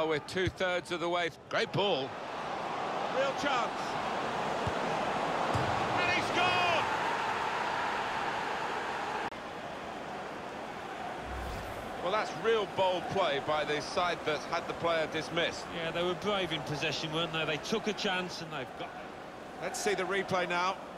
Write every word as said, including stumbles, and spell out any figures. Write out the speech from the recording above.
Well, we're two-thirds of the way. Great ball. Real chance. And he scored! Well, that's real bold play by the side that had the player dismissed. Yeah, they were brave in possession, weren't they? They took a chance and they've got... Let's see the replay now.